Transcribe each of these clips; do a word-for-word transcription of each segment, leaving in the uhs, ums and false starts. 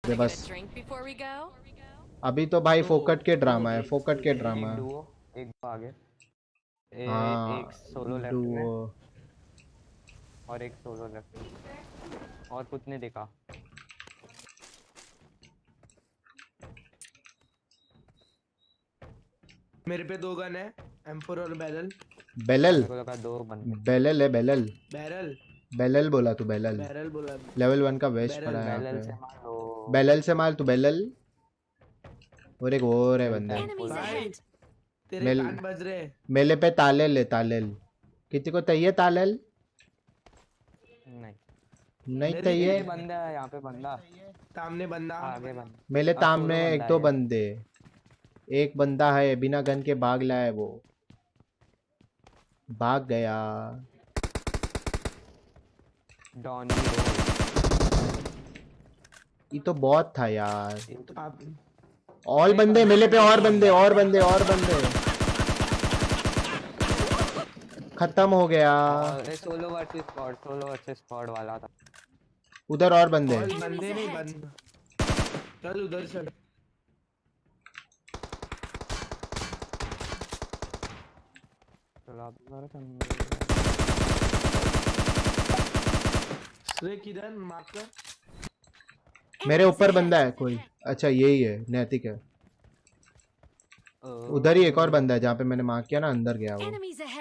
दे बस। अभी तो भाई फोकट के ड्रामा है, फोकट के ड्रामा। एक आगे हाँ एक सोलो लेफ्ट में और एक सोलो लेफ्ट में और कुछ नहीं दिखा। मेरे पे दो गन है, एम फोर और बैरल। बेलल दो बंदे बेलल है, बेलल बैरल बेलल बोला तू, बेलल बैरल बोला। लेवल वन का वेस्ट पड़ा है यहाँ बैरल से पे। मार लो, बेलल से मार तू, बेलल। और एक और है बंदे। भाई तेरे मेल कान बज रहे। मेले पे तालेल है, तालेल। किसी को चाहिए तालेल? नहीं नहीं चाहिए। बंदा है यहाँ पे, बंदा सामने बंदा आगे बंदा। मेले ताम में एक दो है बंदे, एक बंदा है बिना गन के भाग लाया है, वो भाग गया। डॉनी ये तो बहुत था यार। आप और बंदे मेले पे, और बंदे और बंदे और बंदे खत्म हो गया। Solo versus squad, solo versus squad वाला था उधर और बंदे और बंदे नहीं बंद। चल उधर से किधर मार्क कर। मेरे ऊपर बंदा है कोई। अच्छा यही है, नैतिक है। उधर ही एक और बंदा है जहाँ पे मैंने मार्क किया ना, अंदर गया वो।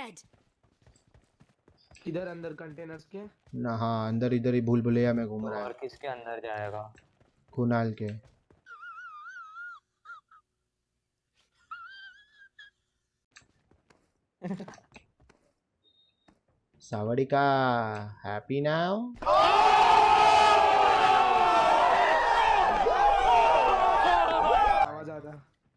किधर अंदर कंटेनर्स के ना हाँ, अंदर इधर ही भूल भुलैया में घूम रहा है। और किसके अंदर जाएगा? कुनाल के। सावड़ी का हैप्पी नाउ। आवाज आता।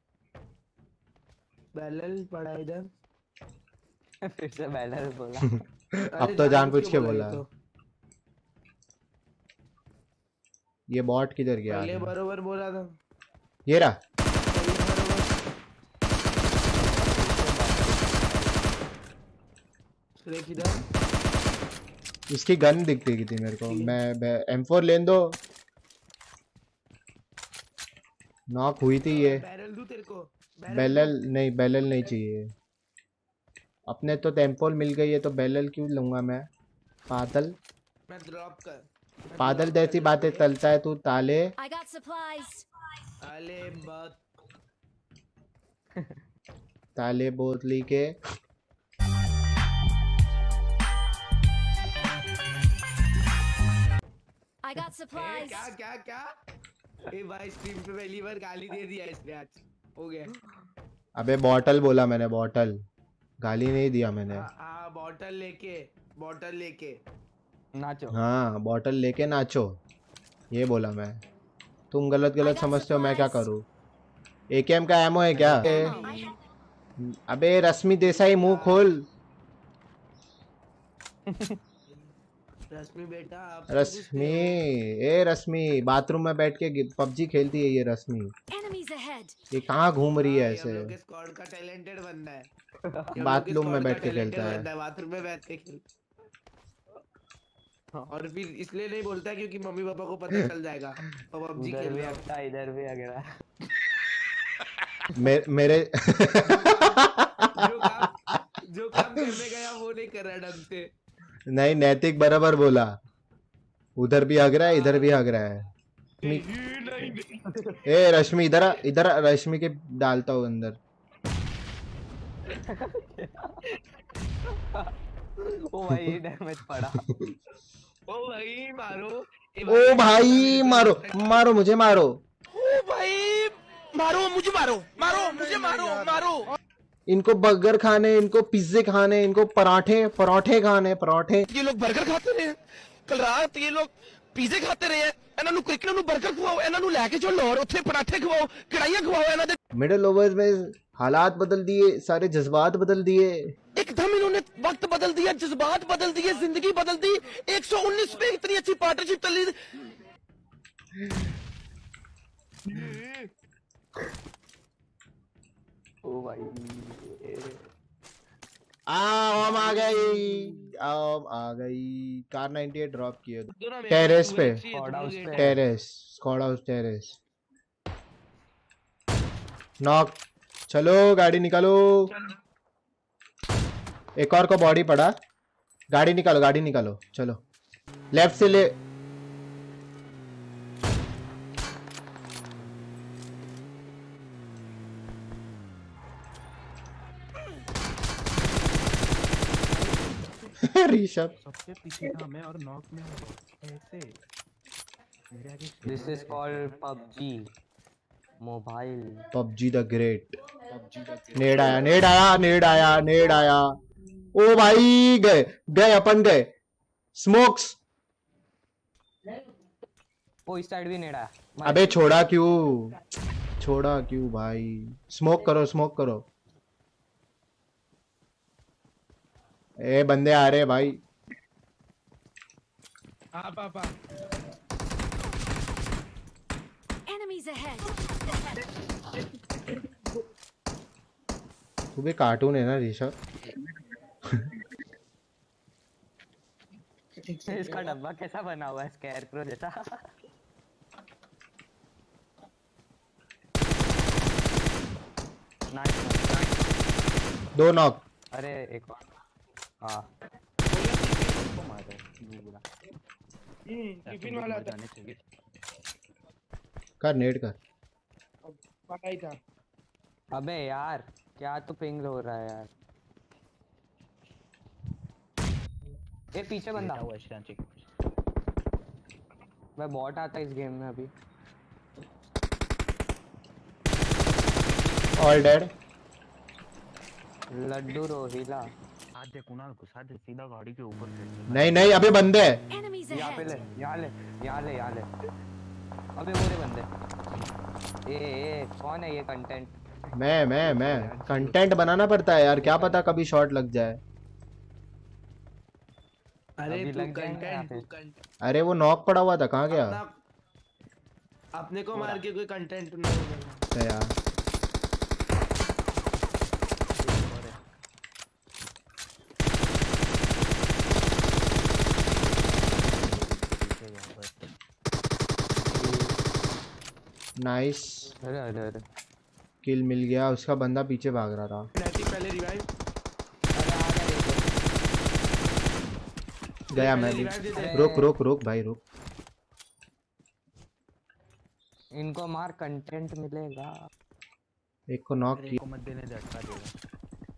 बैरल पड़ा इधर। फिर से बैरल बोला। अब तो जानबूझ के बोला। तो। ये बॉट किधर गया? पहले बरोबर बोला था। ये रहा। इसकी गन दिखती थी मेरे को। मैं एम फोर लेन दो। नॉक हुई थी ये। बैरल दूं तेरे को? बैरल नहीं, बैरल नहीं चाहिए अपने तो। एम फोर मिल गई है तो बैरल क्यों लूंगा मैं? पागल, मैं ड्रॉप कर। पागल जैसी बातें चलता है तू। ताले ताले बात ताले बोतली के। I got supplies. क्या क्या क्या? ए भाई स्ट्रीम पे पहली बार गाली दे दिया इसने आज। हो गया। अबे बॉटल बोला मैंने, बॉटल। गाली नहीं दिया मैंने। हाँ बॉटल लेके, बॉटल लेके नाचो। हाँ बॉटल लेके नाचो, ये बोला मैं। तुम गलत गलत समझते हो, मैं क्या करूँ? एकेएम का एमओ है क्या? अबे रश्मि देसाई मुंह खोल। रश्मि बेटा आप रश्मि, ए रश्मि बाथरूम में बैठ के पबजी खेलती है ये रश्मि। ये कहाँ घूम रही है ऐसे? हम लोग के स्क्वाड का टैलेंटेड बंदा है। बाथरूम में बैठ के खेलता है। बाथरूम में बैठ के खेलता। और फिर इसलिए नहीं बोलता है क्योंकि मम्मी पापा को पता चल जाएगा तो पबजी खेल रहा है। इधर भी आ गया। मे, मेरे जो काम जो काम करने गया वो नहीं कर रहा ढंग से। नहीं, नैतिक बराबर बोला। उधर भी हग रहा है, इधर भी हग रहा है। ए रश्मि इधर आ, इधर आ, रश्मि के डालता हूँ अंदर। ओ भाई डैमेज पड़ा। ओ भाई मारो, ओ भाई मारो, मारो मुझे, मारो। ओ भाई मारो मुझे, मारो मारो मुझे, मारो मारो। इनको बर्गर खाने, इनको पिज्जे खाने, इनको पराठे पराठे खाने, पराठे। ये लोग बर्गर खाते रहे कल रात, ये लोग पिज्जे खाते रहे। ਇਹਨਾਂ ਨੂੰ ਕ੍ਰਿਕਟ ਨੂੰ 버ਗਰ ਖਵਾਓ, ਇਹਨਾਂ ਨੂੰ ਲੈ ਕੇ ਚਲੋ ਲਾਹੌਰ, ਉੱਥੇ ਪਰਾਠੇ ਖਵਾਓ, ਕੜਾਈਆਂ ਖਵਾਓ ਇਹਨਾਂ ਦੇ। मिडिल ओवर्स में हालात बदल दिए, सारे जज्बात बदल दिए। एकदम इन्होंने वक्त बदल दिया, जज्बात बदल दिए, जिंदगी बदल दी। एक सौ उन्नीस पे इतनी अच्छी पार्टनरशिप चल रही। ओ भाई आ, हम आ गई, अब आ गई कार नाइंटी एट ड्रॉप किए दो ना मेरे टेरेस पास पे टू एक्स ही है, Squad तुम लोग house एक- पे। Terrace squad house terrace knock चलो गाड़ी निकालो एक और को बॉडी पड़ा गाड़ी निकालो गाड़ी निकालो चलो लेफ्ट से ले ऋषभ सबसे पीछे था मैं और नॉक में हूँ। ऐसे मेरे आगे This is called P U B G Mobile. PUBG the great PUBG का नेड आया नेड आया नेड आया नेड आया ओ भाई गए गए अपन गए स्मोक्स ओ इस साइड भी नेड़ा। अबे छोड़ा क्यों छोड़ा क्यों भाई स्मोक करो स्मोक करो ए बंदे आ रहे भाई आप आप आप Enemies ahead. तू भी कार्टून है ना ऋषभ इसका डब्बा कैसा बना हुआ है स्कैरक्रो जैसा। नाइस। दो नॉक अरे एक और। हाँ को मार रहा है दूसरा टिफिन वाला था जाने चाहिए कर नेड कर पता ही था अबे यार क्या तो पिंग हो रहा है यार। ए पीछे बंदा। हुआ स्टैंड मैं बॉट आता है इस गेम में अभी। All dead Laddu Rohila. साथ दे कुणाल को साथ दे सीधा गाड़ी के ऊपर से नहीं नहीं अबे बंदे हैं Enemies यहाँ पे ले ahead. यहाँ ले यहाँ ले यहाँ ले। अबे वो रे बंदे। ए ए कौन है ये कंटेंट। मैं मैं मैं कंटेंट बनाना पड़ता है यार क्या पता कभी शॉट लग जाए अरे अभी तू लग जाएंगे यहाँ कंटेंट पे। तू कंटेंट अरे वो नॉक पड़ा हुआ था कहाँ गया अपने को मार के कोई कंटेंट नहीं होगा अच्छा यार नाइस अरे अरे अरे किल मिल गया उसका बंदा पीछे भाग रहा था नैतिक पहले रिवाइव अरे आ गया देखो। गया मैं भी रिवाइव दे दे रुक रुक रुक भाई रुक इनको मार कंटेंट मिलेगा। एक को नॉक अरे किया को मत देने दे अटका देगा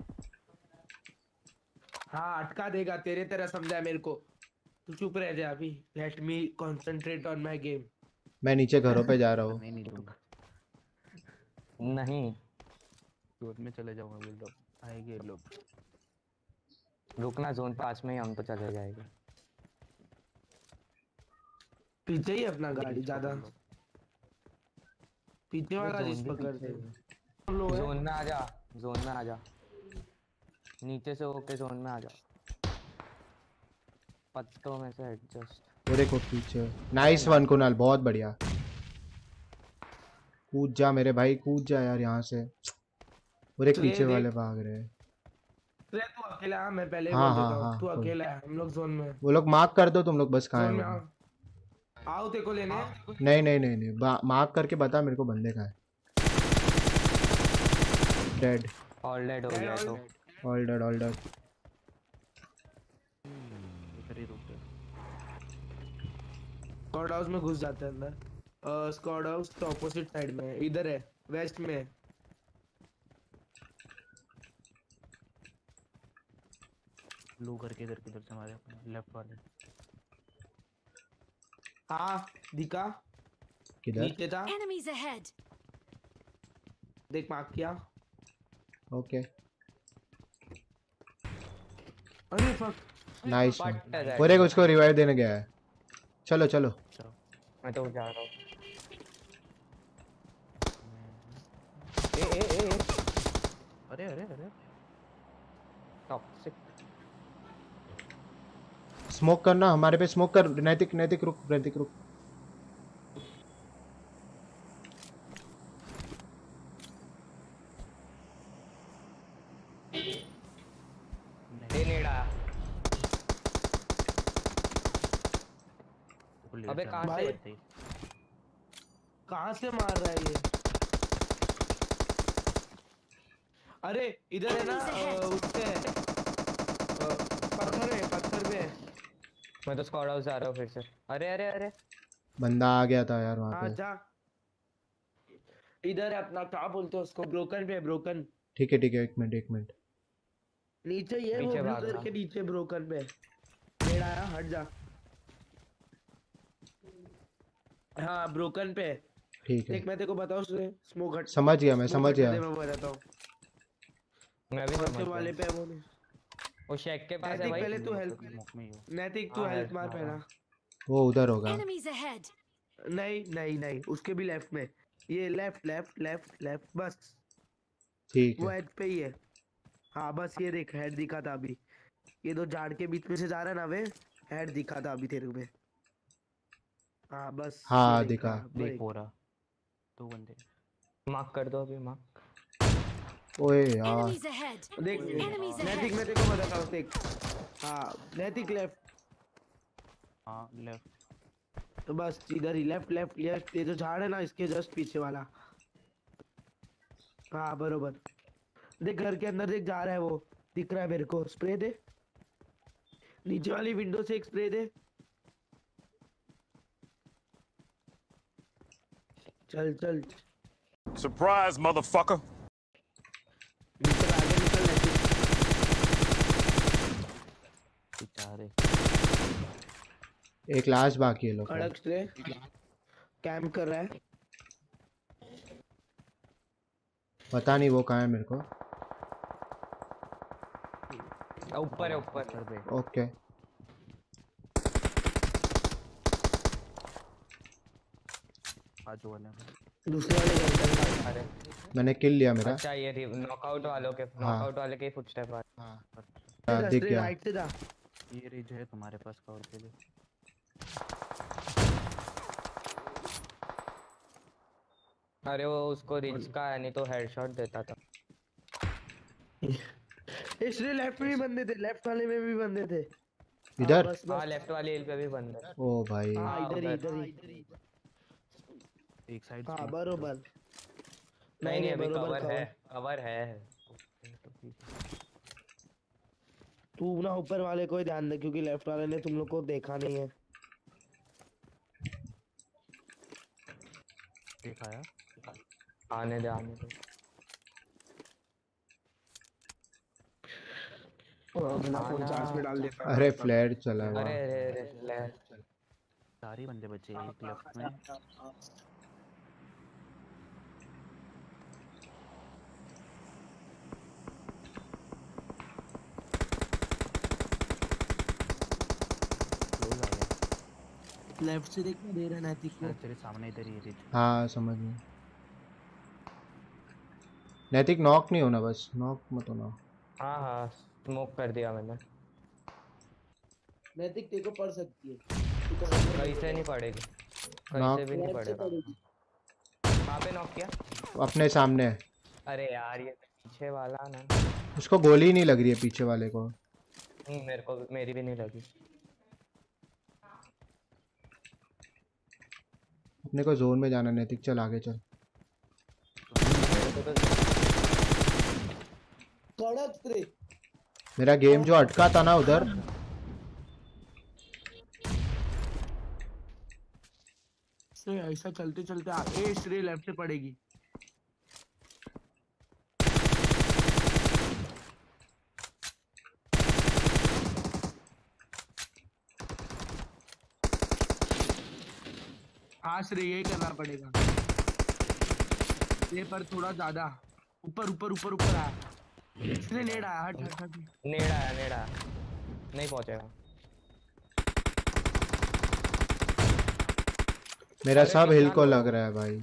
हाँ अटका देगा तेरे तरह समझा मेरे को तू चुप रह जा अभी let me concentrate on my game मैं नीचे घरों पे जा रहा हूँ मैं नहीं दूंगा नहीं जोत में चले जाऊंगा बोल दो आएंगे लोग रुकना जोन पास में ही हम तो चले जाएंगे। पीछे ही अपना गाड़ी ज्यादा पीछे वाला जोन रिस्क भी पकड़ते पीछे हैं। हम लोग हैं। जोन में आ जा जोन में आ जा नीचे से होके जोन में आ जा पत्तों में से एडजस्ट। पूरे को पीछे नाइस वन कुणाल बहुत बढ़िया कूद जा मेरे भाई कूद जा यार यहाँ से पूरे तो पीछे ये देख। वाले भाग रहे हैं रे तू अकेला हाँ मैं पहले ही हाँ, बोल हाँ, देता हूँ हाँ, तू कोई- अकेला है हम लोग जोन में हैं। वो लोग मार्क कर दो तुम लोग बस कहाँ जोन में है आओ वो। आओ तेरे को लेने नहीं नहीं नहीं नहीं मार्क करके बता मेरे को बंदे का है डेड ऑल डेड हो Dead, गया all तो dead. All dead all dead इधर ही रुक गए स्क्वाड हाउस में घुस जाते हैं अंदर स्क्वाड हाउस तो ऑपोजिट साइड में है इधर है वेस्ट में है। ब्लू करके इधर किधर से मारे लेफ्ट वाले हाँ दिखा किधर नीचे था Enemies ahead. देख मार्क किया ओके अरे फक नाइस पट है पूरे को उसको रिवाइव देने गया है चलो चलो मैं तो जा रहा हूँ। ए ए ए ए अरे अरे अरे टॉक्सिक स्मोक करना हमारे पे स्मोक कर नैतिक नैतिक रुक नैतिक रुक ए नेड़ा अबे कहाँ भाई से? कहाँ से मार रहा है ये? अरे इधर है ना अ, उससे अ, पत्थर है पत्थर पे है। मैं तो स्क्वाड हाउस जा रहा हूँ फिर से। अरे अरे अरे बंदा आ गया था यार वहाँ हाँ पे। जा इधर है अपना क्या बोलते हैं उसको ब्रोकन पे ब्रोकन ठीक है ठीक है, एक मिनट एक मिनट। नीचे ये वो पीछे ब्लू भागना। कलर के नीचे ब्रोकन पे मेरा आया हट जा। हाँ ब्रोकन पे ठीक है, देख मैं तेरे को बताऊँ स्मोक हट समझ गया, मैं स्मोक समझ हटने गया। दे मैं बताता हूँ मैं भी कौन समझ से वाले गया। पे है वो नहीं। वो शेक के पास है नैतिक भाई। पहले तू हेल्प स्मोक में ही हो। नैतिक तू हाँ हेल्प हेल्प मार मार पहला। रहा हूँ। वो उधर होगा। Enemies ahead. नहीं नहीं नहीं उसके भी लेफ्ट में ये लेफ्ट लेफ्ट लेफ्ट लेफ्ट बस ठीक वो है। एज पे ही है। हाँ बस ये देख हेड दिखा था अभी ये दो झाड़ के बीच में से जा रहा है ना वे हेड दिखा था अभी तेरे में। हाँ बस ये हाँ देखा दिखा। देख ब्रेक। हो रहा दो बंदे। मार्क कर दो अभी मार्क। ओए यार, Enemies ahead. देख Enemies नैतिक ahead. मैं तेरे को बताता हूँ देख हाँ नैतिक लेफ्ट हाँ लेफ्ट। तो बस इधर ही लेफ्ट लेफ्ट लेफ्ट ये जो झाड़ है ना इसके जस्ट पीछे वाला। हाँ बरोबर देख घर के अंदर देख जा रहा है वो दिख रहा है मेरे को स्प्रे दे नीचे वाली विंडो से एक स्प्रे दे। चल चल Surprise, motherfucker. निकल आगे निकल नैतिक। बेचारे एक लास्ट बाकी है लोग का। कड़क स्प्रे कैंप कर रहा है। पता नहीं वो कहाँ है मेरे को। आ, ऊपर है ऊपर। ऊपर पे ओके, आजू वाले में। दूसरे वाले घर के अंदर। अरे मैंने किल लिया मेरा। अच्छा ये नॉकआउट वालों के नॉकआउट वाले के फुटस्टेप आ रहे। हाँ, जा, दिख स्प्रे गया। राइट से जा। ये रिज है तुम्हारे पास कवर के लिए। अरे वो उसको रिच का है नहीं तो हेडशॉट देता था। इसलिए लेफ्ट में भी बंदे थे लेफ्ट वाले में भी बंदे थे। हाँ, इधर? बस हाँ बस लेफ्ट वाली हिल पे भी बंद है। ओ भाई, हाँ हाँ, इधर ही उधर। इधर ही एक साइड हाँ स्मोक बरोबर। नहीं नहीं अभी बरोबर कवर है कवर कवर है। तो ठीक है। तू ना ऊपर वाले को ही ध्यान दे क्योंकि लेफ्ट वाले ने तुम लोग को देखा नहीं है। दिखाया आने दे आने दे। बिना फोन आना। चार्ज में डाल देता अरे फ्लैर चला हुआ। अरे अरे अरे ले। चार ही बंदे बचे एक लेफ्ट में। क्लोज आ गया। लेफ्ट से देखना दे रहा है नैतिक को। अरे तेरे सामने इधर ही है रिज। हाँ समझ गया। नैतिक नॉक नहीं होना, बस नॉक मत होना। हाँ हाँ स्मोक कर दिया मैंने। नैतिक तेरे को पड़ सकती है। कहीं से नहीं पड़ेगी कहीं नॉक से भी नहीं लेफ्ट से पड़ेगा। पड़ेगी। कहाँ पे नॉक किया? अपने सामने है। अरे यार ये पीछे वाला ना। उसको गोली ही नहीं लग रही है पीछे वाले को। हम्म, मेरे को मेरी भी नहीं लगी। अपने को जोन में जाना। नैतिक चल आगे चल। मेरे को तो कड़क स्प्रे मेरा गेम जो अटका था ना उधर, से ऐसा चलते चलते आ ए स्प्रे लेफ्ट से पड़ेगी। हाँ श्रे यही करना पड़ेगा। ये पर थोड़ा ज्यादा ऊपर ऊपर ऊपर ऊपर आया। इसने नेड़ आया हट हट हट। नेड़ा है नेड़ा नहीं पहुंचेगा। मेरा अरे सब हिल निकालो। को लग रहा है भाई।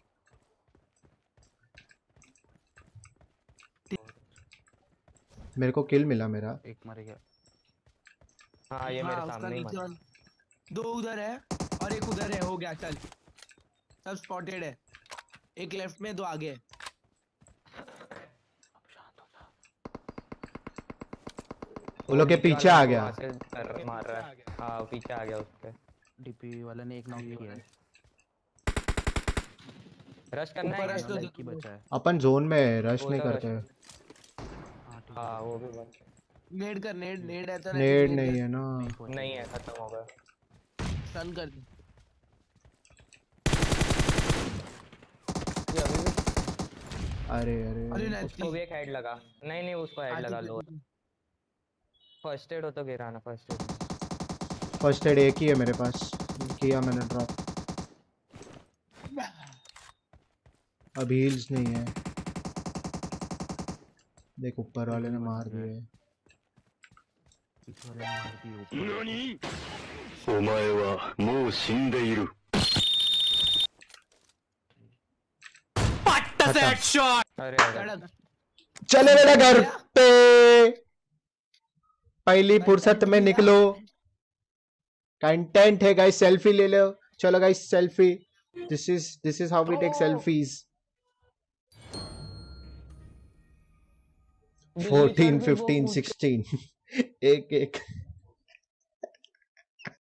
मेरे को किल मिला मेरा। एक मर गया। हाँ ये मेरे हाँ, उसका सामने ही नीचे मरा। वाला- दो उधर है और एक उधर है हो गया चल सब स्पॉटेड है। एक लेफ्ट में दो आगे है। अब शांत हो जा। वो लोग के नीचे पीछे वाला आ मेरे को गया। वहाँ से कर- मार रहा है। हाँ वो पीछे आ गया उसके। डीपी वाला ने एक नॉक किया है। रश करना ऊपर है रश क्या? तो लड़की बचा है। अपन जोन में है, रश वो नहीं तो करते rush- हैं। हाँ ठीक हाँ है। वो भी बंद नेड कर नेड नेड है तो नेड नहीं है ना। नहीं पहुंचा। नहीं है, खत्म हो गया। स्टन कर दे। ये अभी भी अरे अरे अरे उसको भी एक हेड लगा। नहीं नहीं उसको हेड लगा लो। नाइस। फर्स्ट एड हो तो गिराना फर्स्ट एड। फर्स्ट एड एक ही है मेरे पास, किया मैंने ड्रॉप। अभी हील्स नहीं है। देख ऊपर वाले ने मार दिए। पीछे वाले ने मार दी ऊपर। 何お前はもう死んでいる。 अरे अरे सड़क चले मेरे घर पे, पहली फुर्सत में निकलो। कंटेंट है गाइस, सेल्फी ले लो। चलो guys selfie, this is this is how we take selfies. Fourteen fifteen sixteen एक एक